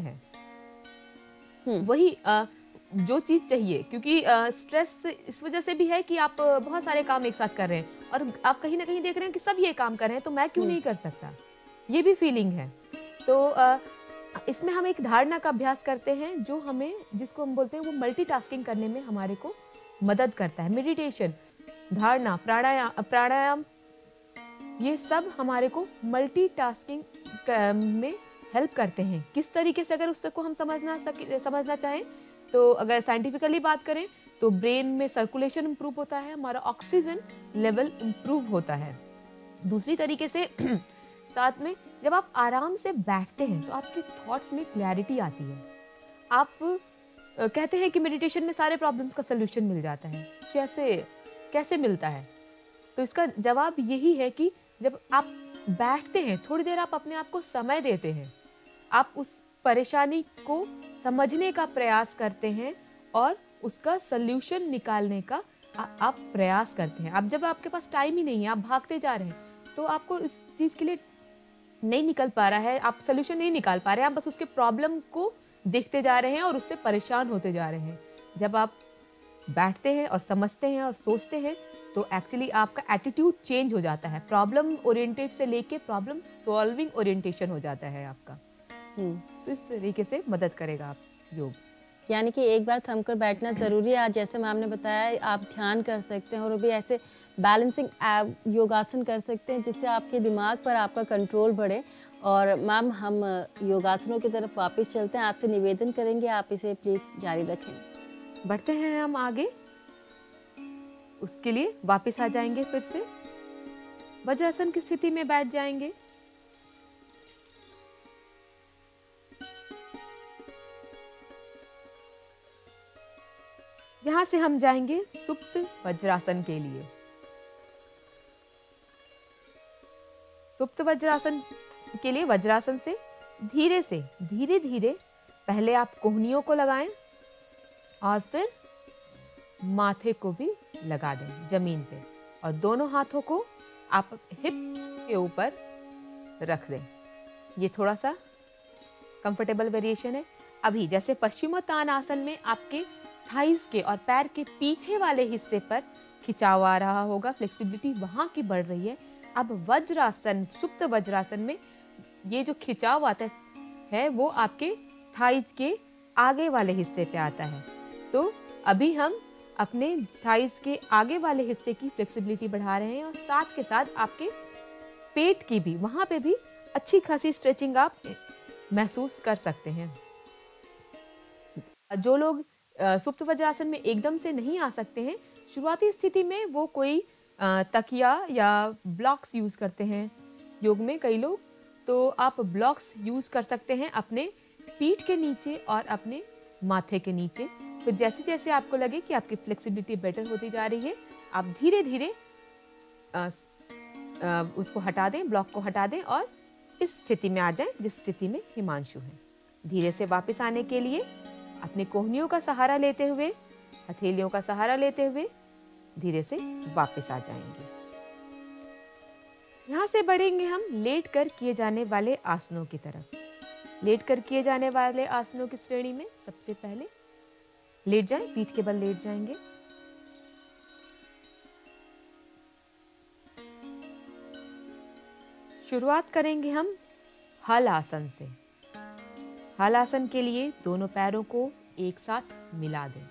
हैं। वही आ, जो चीज चाहिए, क्योंकि स्ट्रेस इस वजह से भी है कि आप बहुत सारे काम एक साथ कर रहे हैं और आप कहीं ना कहीं देख रहे हैं कि सब ये काम कर रहे हैं तो मैं क्यों नहीं कर सकता, ये भी फीलिंग है। तो आ, इसमें हम एक धारणा का अभ्यास करते हैं जो हमें, जिसको हम बोलते हैं, वो मल्टीटास्किंग करने में हमारे को मदद करता है। मेडिटेशन, धारणा, प्राणायाम प्राणायाम ये सब हमारे को मल्टीटास्किंग में हेल्प करते हैं। किस तरीके से, अगर उसको हम समझना सके समझना चाहें तो अगर साइंटिफिकली बात करें तो ब्रेन में सर्कुलेशन इम्प्रूव होता है, हमारा ऑक्सीजन लेवल इम्प्रूव होता है। दूसरी तरीके से साथ में जब आप आराम से बैठते हैं तो आपके थॉट्स में क्लैरिटी आती है। आप कहते हैं कि मेडिटेशन में सारे प्रॉब्लम्स का सल्यूशन मिल जाता है। कैसे कैसे मिलता है? तो इसका जवाब यही है कि जब आप बैठते हैं, थोड़ी देर आप अपने आप को समय देते हैं, आप उस परेशानी को समझने का प्रयास करते हैं और उसका सल्यूशन निकालने का आ, आप प्रयास करते हैं। अब जब आपके पास टाइम ही नहीं है, आप भागते जा रहे हैं, तो आपको इस चीज के लिए नहीं निकल पा रहा है, आप सल्यूशन नहीं निकाल पा रहे हैं, आप बस उसके प्रॉब्लम को देखते जा रहे हैं और उससे परेशान होते जा रहे हैं। जब आप बैठते हैं और समझते हैं और सोचते हैं तो एक्चुअली आपका एटीट्यूड चेंज हो जाता है। प्रॉब्लम ओरिएंटेड से लेके प्रॉब्लम सॉल्विंग ओरिएंटेशन हो जाता है आपका। तो इस तरीके से मदद करेगा आप योग।
यानी कि एक बार थमकर बैठना ज़रूरी है। आज जैसे मैम ने बताया, आप ध्यान कर सकते हैं और भी ऐसे बैलेंसिंग योगासन कर सकते हैं जिससे आपके दिमाग पर आपका कंट्रोल बढ़े। और मैम, हम योगासनों की तरफ वापस चलते हैं। आपसे निवेदन करेंगे आप इसे प्लीज़ जारी रखें।
बढ़ते हैं हम आगे, उसके लिए वापस आ जाएंगे, फिर से वज्रासन की स्थिति में बैठ जाएंगे। यहां से हम जाएंगे सुप्त वज्रासन के लिए। सुप्त वज्रासन के लिए वज्रासन से धीरे से धीरे धीरे पहले आप कोहनियों को लगाएं और फिर माथे को भी लगा दें जमीन पे, और दोनों हाथों को आप हिप्स के ऊपर रख दें। ये थोड़ा सा कंफर्टेबल वेरिएशन है। अभी जैसे पश्चिमोत्तानासन में आपके थाइस के और पैर के पीछे वाले हिस्से पर खिंचाव आ रहा होगा, फ्लेक्सिबिलिटी वहां की बढ़ रही है, अब वज्रासन, सुप्त वज्रासन में ये जो खिंचाव आता है वो आपके थाइज के आगे वाले हिस्से पे आता है। तो अभी हम अपने थाइज के आगे वाले हिस्से की फ्लेक्सिबिलिटी बढ़ा रहे हैं और साथ के साथ आपके पेट की भी, वहां पे भी अच्छी खासी स्ट्रेचिंग आप महसूस कर सकते हैं। जो लोग अ, सुप्त वज्रासन में एकदम से नहीं आ सकते हैं, शुरुआती स्थिति में वो कोई अ, तकिया या ब्लॉक्स यूज करते हैं योग में कई लोग, तो आप ब्लॉक्स यूज कर सकते हैं अपने पीठ के नीचे और अपने माथे के नीचे। फिर जैसे जैसे आपको लगे कि आपकी फ्लेक्सिबिलिटी बेटर होती जा रही है, आप धीरे धीरे उसको हटा दें, ब्लॉक को हटा दें और इस स्थिति में आ जाएं जिस स्थिति में हिमांशु है। धीरे से वापस आने के लिए अपने कोहनियों का सहारा लेते हुए, हथेलियों का सहारा लेते हुए धीरे से वापस आ जाएंगे। यहाँ से बढ़ेंगे हम लेट कर किए जाने वाले आसनों की तरफ। लेट कर किए जाने वाले आसनों की श्रेणी में सबसे पहले लेट जाएं, पीठ के बल लेट जाएंगे। शुरुआत करेंगे हम हल आसन से। हल आसन के लिए दोनों पैरों को एक साथ मिला दें।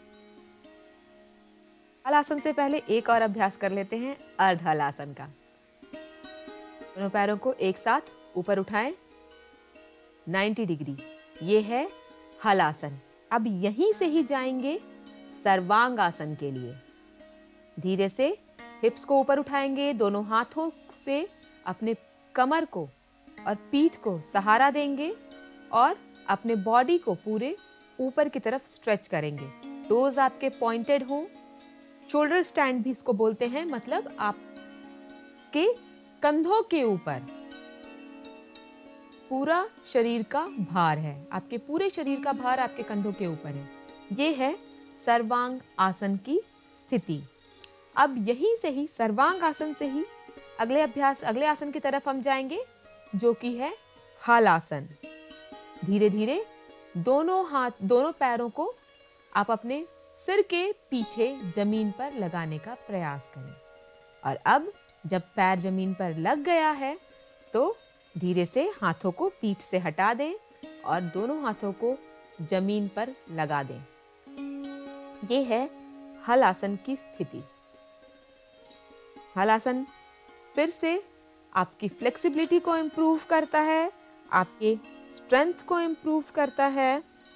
हल आसन से पहले एक और अभ्यास कर लेते हैं अर्ध हल आसन का। दोनों पैरों को एक साथ ऊपर उठाएं नब्बे डिग्री, ये है हल आसन। अब यहीं से ही जाएंगे सर्वांग आसन के लिए। धीरे से हिप्स को ऊपर उठाएंगे, दोनों हाथों से अपने कमर को और पीठ को सहारा देंगे और अपने बॉडी को पूरे ऊपर की तरफ स्ट्रेच करेंगे। टोज आपके पॉइंटेड हों, शोल्डर स्टैंड भी इसको बोलते हैं, मतलब आपके कंधों के ऊपर पूरा शरीर का भार है, आपके पूरे शरीर का भार आपके कंधों के ऊपर है। ये है सर्वांग आसन की स्थिति। अब यहीं से ही सर्वांग आसन से ही अगले अभ्यास, अगले आसन की तरफ हम जाएंगे जो कि है हल आसन। धीरे धीरे दोनों हाथ, दोनों पैरों को आप अपने सिर के पीछे जमीन पर लगाने का प्रयास करें। और अब जब पैर जमीन पर लग गया है तो धीरे से हाथों को पीठ से हटा दें और दोनों हाथों को जमीन पर लगा दें। ये है हल आसन की स्थिति। हल आसन फिर से आपकी फ्लेक्सिबिलिटी को इम्प्रूव करता है, आपके स्ट्रेंथ को इम्प्रूव करता है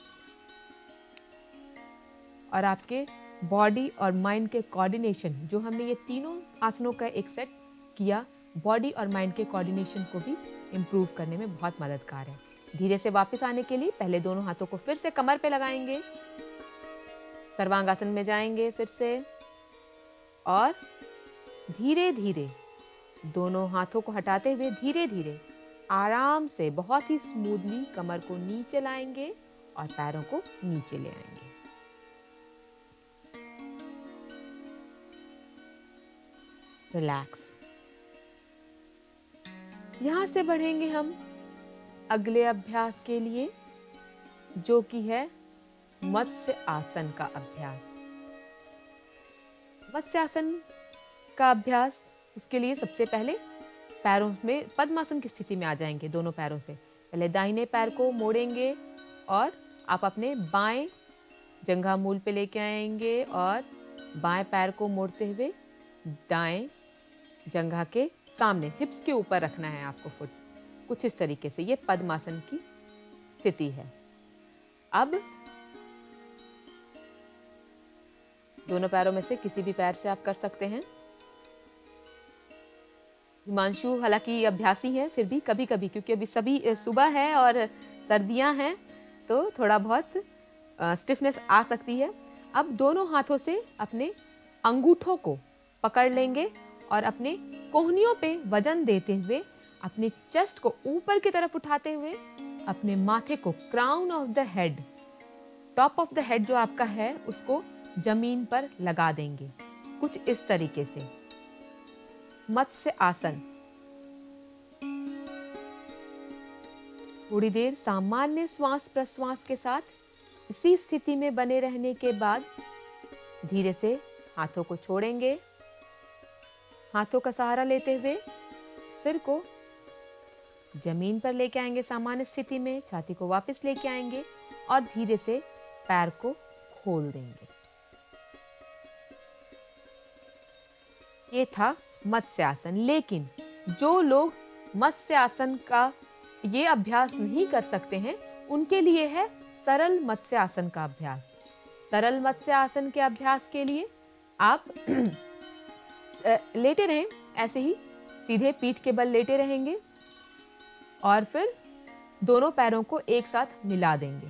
और आपके बॉडी और माइंड के कोऑर्डिनेशन, जो हमने ये तीनों आसनों का एक सेट किया, बॉडी और माइंड के कोऑर्डिनेशन को भी इम्प्रूव करने में बहुत मददगार है। धीरे से वापस आने के लिए पहले दोनों हाथों को फिर से कमर पे लगाएंगे, सर्वांगासन में जाएंगे फिर से और धीरे धीरे दोनों हाथों को हटाते हुए धीरे धीरे आराम से बहुत ही स्मूथली कमर को नीचे लाएंगे और पैरों को नीचे ले आएंगे। रिलैक्स। यहां से बढ़ेंगे हम अगले अभ्यास के लिए जो कि है मत्स्य आसन का अभ्यास। मत्स्य आसन का अभ्यास, उसके लिए सबसे पहले पैरों में पद्मासन की स्थिति में आ जाएंगे। दोनों पैरों से पहले दाहिने पैर को मोड़ेंगे और आप अपने बाएं जंघा मूल पे लेके आएंगे और बाएं पैर को मोड़ते हुए दाएं जंघा के सामने हिप्स के ऊपर रखना है आपको फुट, कुछ इस तरीके से। ये पद्मासन की स्थिति है। अब दोनों पैरों में से किसी भी पैर से आप कर सकते हैं। हिमांशु हालांकि अभ्यासी है, फिर भी कभी कभी, क्योंकि अभी सभी सुबह है और सर्दियां हैं तो थोड़ा बहुत स्टिफनेस आ सकती है। अब दोनों हाथों से अपने अंगूठों को पकड़ लेंगे और अपने कोहनियों पे वजन देते हुए अपने चेस्ट को ऊपर की तरफ उठाते हुए अपने माथे को, crown of the head, top of the head जो आपका है, उसको जमीन पर लगा देंगे कुछ इस तरीके से। मत्स्य आसन। थोड़ी देर सामान्य श्वास प्रश्वास के साथ इसी स्थिति में बने रहने के बाद धीरे से हाथों को छोड़ेंगे। हाथों का सहारा लेते हुए सिर को जमीन पर लेके आएंगे सामान्य स्थिति में, छाती को वापस लेके आएंगे और धीरे से पैर को खोल देंगे। ये था मत्स्य आसन। लेकिन जो लोग मत्स्य आसन का ये अभ्यास नहीं कर सकते हैं, उनके लिए है सरल मत्स्य आसन का अभ्यास। सरल मत्स्य आसन के अभ्यास के लिए आप लेटे रहें, ऐसे ही सीधे पीठ के बल लेटे रहेंगे और फिर दोनों पैरों को एक साथ मिला देंगे।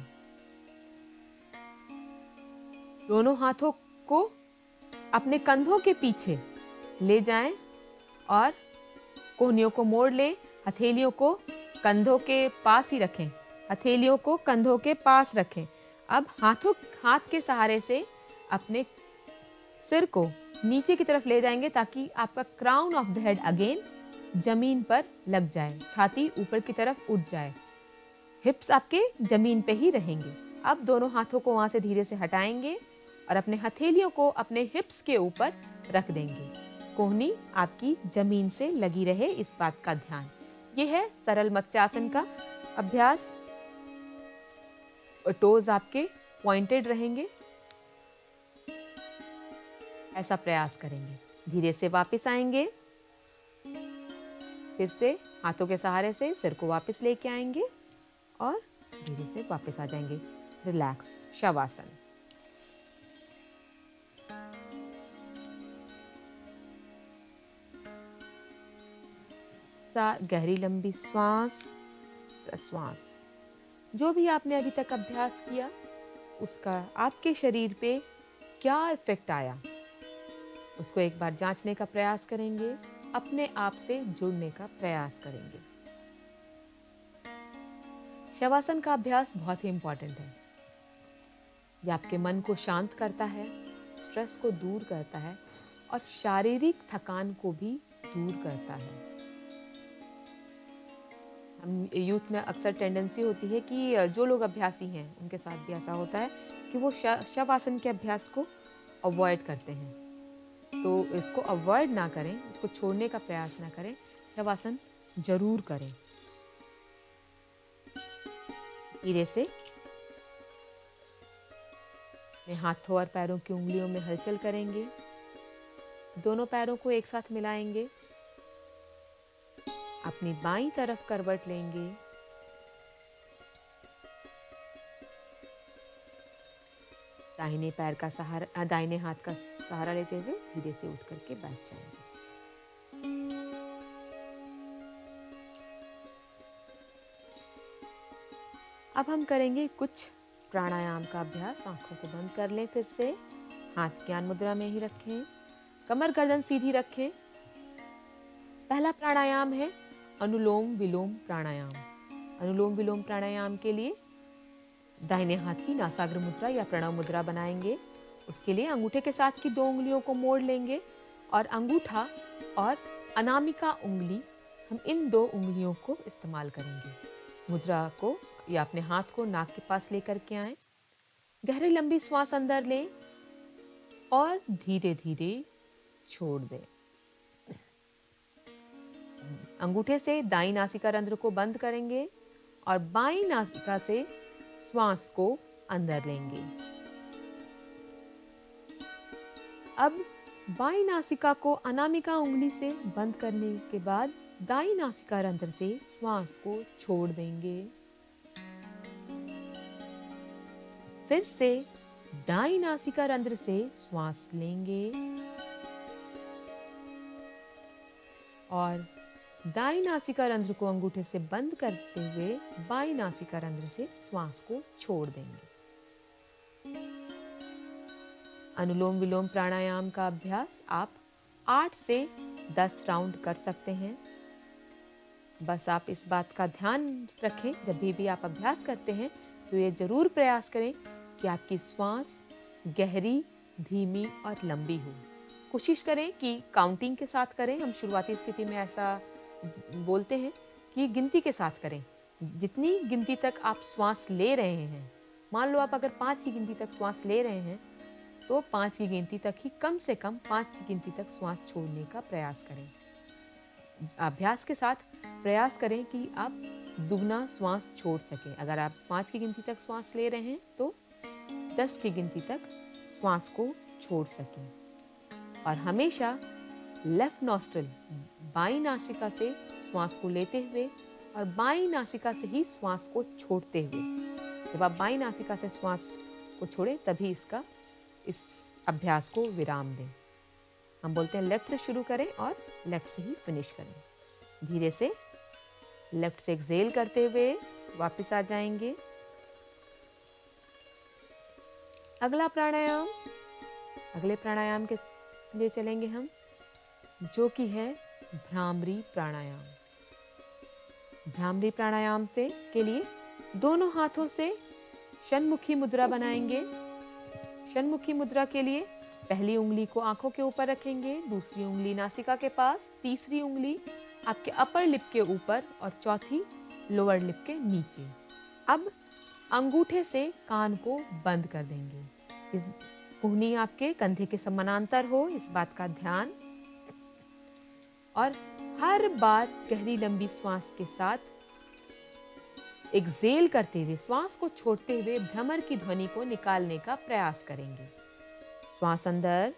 दोनों हाथों को अपने कंधों के पीछे ले जाएं और कोहनियों को मोड़ लें। हथेलियों को कंधों के पास ही रखें, हथेलियों को कंधों के पास रखें। अब हाथों हाथ के सहारे से अपने सिर को नीचे की तरफ ले जाएंगे ताकि आपका crown of the head again जमीन पर लग जाए, छाती ऊपर की तरफ उठ जाए, हिप्स आपके जमीन पे ही रहेंगे। अब दोनों हाथों को वहां से धीरे से हटाएंगे और अपने हथेलियों को अपने हिप्स के ऊपर रख देंगे। कोहनी आपकी जमीन से लगी रहे, इस बात का ध्यान। यह है सरल मत्स्यासन का अभ्यास। टोज आपके पॉइंटेड रहेंगे, ऐसा प्रयास करेंगे। धीरे से वापस आएंगे, फिर से हाथों के सहारे से सिर को वापस लेके आएंगे और धीरे से वापस आ जाएंगे। रिलैक्स, शवासन। सा गहरी लंबी श्वास प्रश्वास। जो भी आपने अभी तक अभ्यास किया उसका आपके शरीर पे क्या इफेक्ट आया, उसको एक बार जांचने का प्रयास करेंगे, अपने आप से जुड़ने का प्रयास करेंगे। शवासन का अभ्यास बहुत ही इंपॉर्टेंट है। यह आपके मन को शांत करता है, स्ट्रेस को दूर करता है और शारीरिक थकान को भी दूर करता है। हम यूथ में अक्सर टेंडेंसी होती है कि जो लोग अभ्यासी हैं उनके साथ भी ऐसा होता है कि वो शवासन के अभ्यास को अवॉइड करते हैं। तो इसको अवॉइड ना करें, इसको छोड़ने का प्रयास ना करें, शवासन जरूर करें। धीरे से अपने हाथों और पैरों की उंगलियों में हलचल करेंगे, दोनों पैरों को एक साथ मिलाएंगे, अपनी बाईं तरफ करवट लेंगे, दाहिने पैर का सहारा, दाहिने हाथ का सहारा लेते हुए धीरे से उठ करके बैठ जाएंगे। अब हम करेंगे कुछ प्राणायाम का अभ्यास। आंखों को बंद कर लें, फिर से हाथ ज्ञान मुद्रा में ही रखें, कमर गर्दन सीधी रखें। पहला प्राणायाम है अनुलोम विलोम प्राणायाम। अनुलोम विलोम प्राणायाम के लिए दाहिने हाथ की नासाग्र मुद्रा या प्रणव मुद्रा बनाएंगे। उसके लिए अंगूठे के साथ की दो उंगलियों को मोड़ लेंगे और अंगूठा और अनामिका उंगली, हम इन दो उंगलियों को इस्तेमाल करेंगे। मुद्रा को या अपने हाथ को नाक के पास लेकर के आएं। गहरी लंबी श्वास अंदर लें और धीरे धीरे छोड़ दें। अंगूठे से दाईं नासिका रंध्र को बंद करेंगे और बाईं नासिका से श्वास को अंदर लेंगे। अब बाईं नासिका को अनामिका उंगली से बंद करने के बाद दाईं नासिका रंध्र से श्वास को छोड़ देंगे। फिर से दाईं नासिका रंध्र से श्वास लेंगे और दाईं नासिका रंध्र को अंगूठे से बंद करते हुए बाईं नासिका रंध्र से श्वास को छोड़ देंगे। अनुलोम विलोम प्राणायाम का अभ्यास आप आठ से दस राउंड कर सकते हैं। बस आप इस बात का ध्यान रखें, जब भी, भी आप अभ्यास करते हैं तो ये जरूर प्रयास करें कि आपकी श्वास गहरी, धीमी और लंबी हो। कोशिश करें कि काउंटिंग के साथ करें। हम शुरुआती स्थिति में ऐसा बोलते हैं कि गिनती के साथ करें। जितनी गिनती तक आप श्वास ले रहे हैं, मान लो आप अगर पाँच की गिनती तक श्वास ले रहे हैं तो पाँच की गिनती तक ही, कम से कम पाँच की गिनती तक श्वास छोड़ने का प्रयास करें। अभ्यास के साथ प्रयास करें कि आप दुगना श्वास छोड़ सकें। अगर आप पाँच की गिनती तक श्वास ले रहे हैं तो दस की गिनती तक श्वास को छोड़ सकें। और हमेशा लेफ्ट नॉस्ट्रिल बाईं नासिका से श्वास को लेते हुए और बाईं नासिका से ही श्वास को छोड़ते हुए। जब आप बाईं नासिका से श्वास को छोड़ें तभी इसका इस अभ्यास को विराम दें। हम बोलते हैं लेफ्ट से शुरू करें और लेफ्ट से ही फिनिश करें। धीरे से लेफ्ट से एक्सेल करते हुए वापस आ जाएंगे। अगला प्राणायाम, अगले प्राणायाम के लिए चलेंगे हम, जो कि है भ्रामरी प्राणायाम। भ्रामरी प्राणायाम से के लिए दोनों हाथों से षण्मुखी मुद्रा बनाएंगे। षण्मुखी मुद्रा के लिए पहली उंगली को आंखों के ऊपर रखेंगे, दूसरी उंगली नासिका के पास, तीसरी उंगली आपके अपर लिप के ऊपर और चौथी लोअर लिप के नीचे। अब अंगूठे से कान को बंद कर देंगे। इस पुहनी आपके कंधे के समानांतर हो, इस बात का ध्यान। और हर बार गहरी लंबी श्वास के साथ एक्सेल करते हुए श्वास को छोड़ते हुए भ्रमर की ध्वनि को निकालने का प्रयास करेंगे। श्वास अंदर,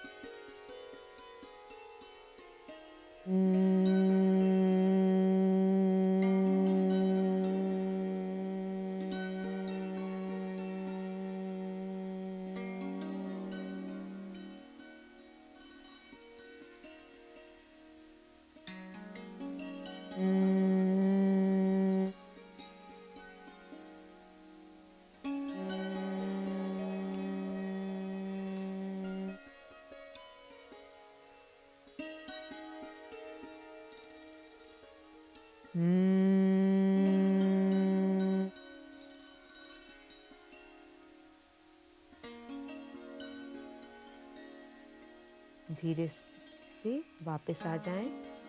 धीरे से वापस आ जाएं।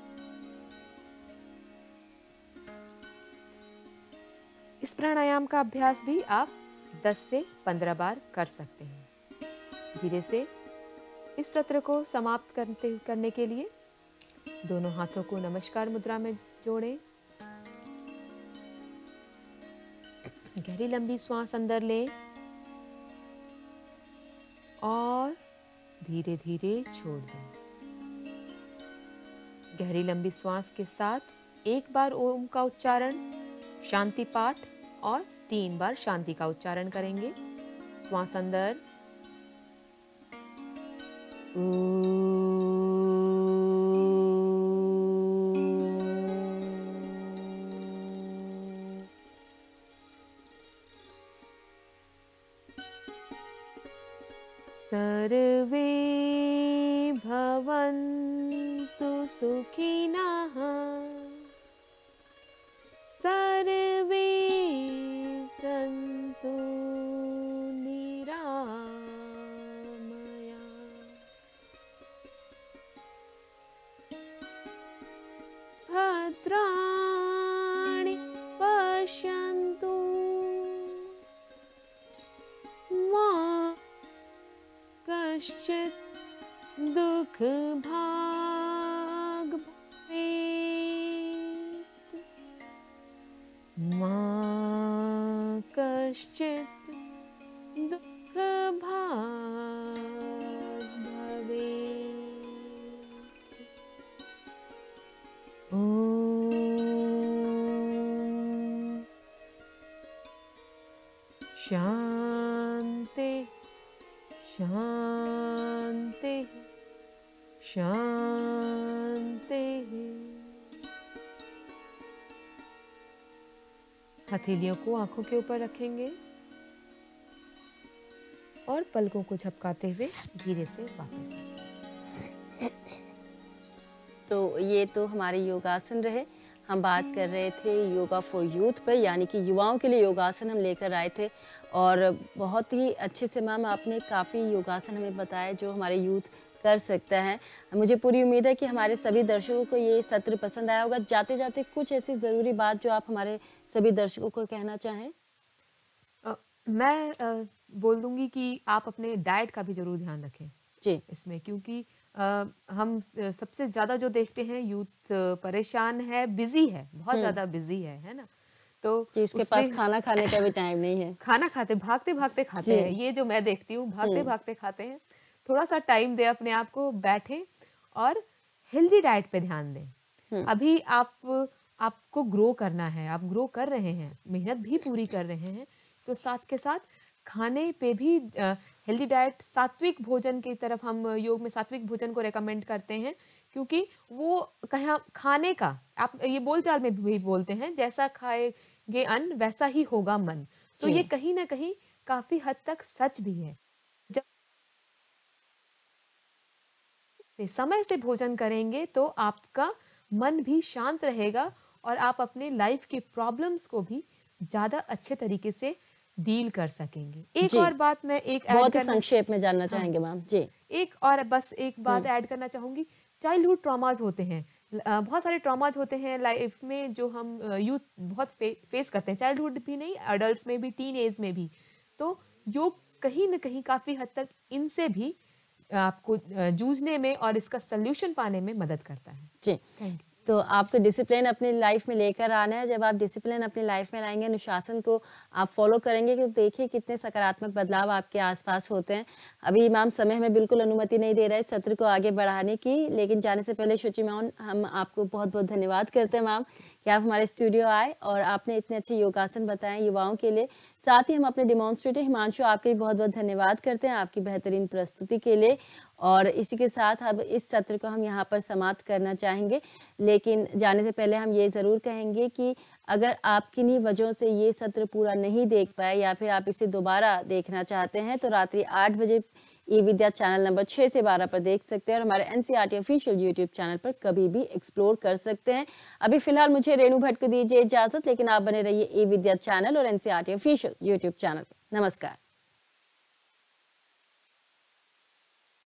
इस प्राणायाम का अभ्यास भी आप दस से पंद्रह बार कर सकते हैं। धीरे से इस सत्र को समाप्त करते करने के लिए दोनों हाथों को नमस्कार मुद्रा में जोड़ें। गहरी लंबी श्वास अंदर लें और धीरे धीरे छोड़ दें। गहरी लंबी श्वास के साथ एक बार ओम का उच्चारण, शांति पाठ और तीन बार शांति का उच्चारण करेंगे। श्वास अंदर, सर्वे भवन्तु सुखिनः, सर्वे सन्तु निरामया, भद्राणि पश्यन्तु मा कश्चित् दुःख भाग् भवेत्, मा कश्चित् दुःख भाग् भवेत्। ॐ शान्ति शांति शांति। हथेलियों को आंखों के ऊपर रखेंगे और पलकों को झपकाते हुए धीरे से वापस आ जाएंगे।
तो ये तो हमारे योगासन रहे। हम बात कर रहे थे योगा फॉर यूथ पर, यानी कि युवाओं के लिए योगासन हम लेकर आए थे। और बहुत ही अच्छे से मैम आपने काफ़ी योगासन हमें बताया जो हमारे यूथ कर सकता है। मुझे पूरी उम्मीद है कि हमारे सभी दर्शकों को ये सत्र पसंद आया होगा। जाते जाते कुछ ऐसी ज़रूरी बात जो आप हमारे सभी दर्शकों को कहना चाहें।
अ, मैं अ, बोल दूंगी कि आप अपने डाइट का भी जरूर ध्यान रखें
जी,
इसमें, क्योंकि अ, हम अ, सबसे ज़्यादा जो देखते हैं यूथ परेशान है, बिज़ी है, बहुत
हम्म।
ज़्यादा बिज़ी है, है ना? तो
कि उसके पास
उसमें
खाना खाने का भी टाइम नहीं है।
खाना खाते भागते-भागते खाते
जी।
हैं, ये जो मैं देखती हूँ
हम्म।
भागते-भागते खाते हैं। थोड़ा-सा टाइम दें अपने आप को, बैठें और हेल्दी डाइट पे ध्यान दें।
हम्म।
अभी आप आपको ग्रो करना है, आप ग्रो कर रहे हैं, मेहनत भी पूरी कर रहे हैं, तो साथ के साथ खाने पे भी अ, हेल्दी डाइट सात्विक भोजन की तरफ हम योग में सात्विक भोजन को रिकमेंड करते हैं, क्योंकि वो कहा खाने का आप ये बोलचाल में भी बोलते हैं, जैसा खाएँगे अन्न वैसा ही होगा मन। तो ये
जी।
कहीं न कहीं काफ़ी हद तक सच भी है। जब से समय से भोजन करेंगे तो आपका मन भी शांत रहेगा और आप अपने लाइफ की प्रॉब्लम्स को भी ज़्यादा अच्छे तरीके से डील कर सकेंगे। एक
जी,
और बात मैं एक ऐड
बहुत ही
करना
संक्षेप में जानना
हाँ,
चाहेंगे मैम। जी।
एक और बस एक बात
हम्म।
ऐड करना चाहूँगी, चाइल्डहुड ट्रॉमास होते हैं। ल अ, बहुत सारे ट्रॉमास होते हैं लाइफ में जो हम अ, यूथ बहुत फे फेस करते हैं, चाइल्डहुड भी नहीं, एडल्ट्स में भी, टीन एज में भी। तो योग कहीं न कहीं काफ़ी हद तक इनसे भी आपको अ, जूझने में और इसका सॉल्यूशन पाने में मदद करता है।
जी।
Thank you.
तो आपको डिसिप्लिन अपनी लाइफ में लेकर आना है। जब आप डिसिप्लिन अपनी लाइफ में लाएँगे, अनुशासन को आप फ़ॉलो करेंगे, तो देखिए कितने सकारात्मक बदलाव आपके आस-पास होते हैं। अभी मैम समय हमें बिल्कुल अनुमति नहीं दे रहा है इस सत्र को आगे बढ़ाने की, लेकिन जाने से पहले शुचि मैम, हम आपको बहुत-बहुत धन्यवाद करते हैं मैम कि आप हमारे स्टूडियो आए और आपने इतने अच्छे योगासन बताए युवाओं के लिए। साथ ही हम अपने डेमोन्स्ट्रेटर हिमांशु, आपके भी बहुत-बहुत धन्यवाद करते हैं आपकी बेहतरीन प्रस्तुति के लिए। और इसी के साथ अब इस सत्र को हम यहाँ पर समाप्त करना चाहेंगे। लेकिन जाने से पहले हम ये ज़रूर कहेंगे कि अगर आप किन्हीं वजहों से ये सत्र पूरा नहीं देख पाए या फिर आप इसे दोबारा देखना चाहते हैं, तो रात्रि आठ बजे ई विद्या चैनल नंबर छह से बारह पर देख सकते हैं और हमारे एनसीईआरटी ऑफिशियल यूट्यूब चैनल पर कभी भी एक्सप्लोर कर सकते हैं। अभी फिलहाल मुझे रेणु भट्ट को दीजिए इजाज़त, लेकिन आप बने रहिए ई विद्या चैनल और एनसीईआरटी ऑफिशियल यूट्यूब चैनल पर। नमस्कार।